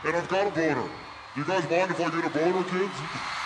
and I've got a boner. You guys mind if I get a boner, kids?